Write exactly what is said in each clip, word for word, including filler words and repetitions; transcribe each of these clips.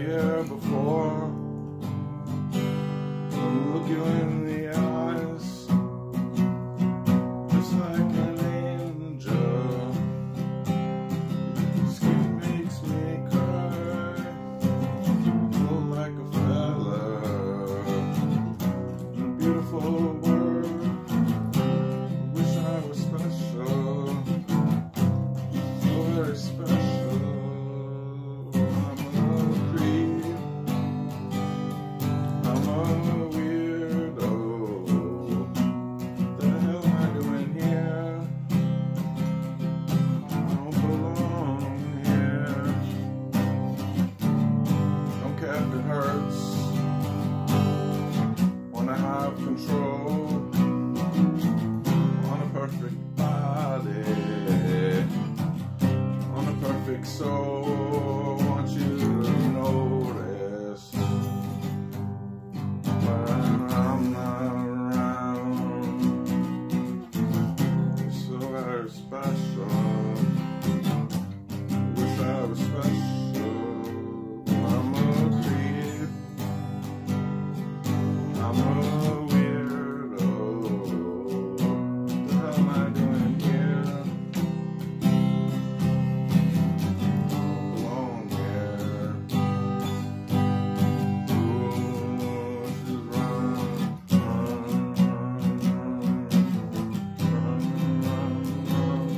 here before. I'll look you in the eyes, just like an angel. Your skin makes me cry, feel like a feather, a beautiful bird. Wish I was special, so very special. It hurts when I have control on a perfect body, on a perfect soul. I want you to notice when I'm not around. You're so very special. Wish I was special. I'm a weirdo. What the hell am I doing here? I don't belong here. Ooh, she's running, running, running, running,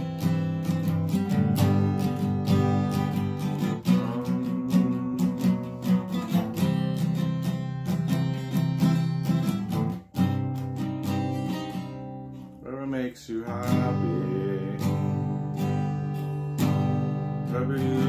makes you happy. Every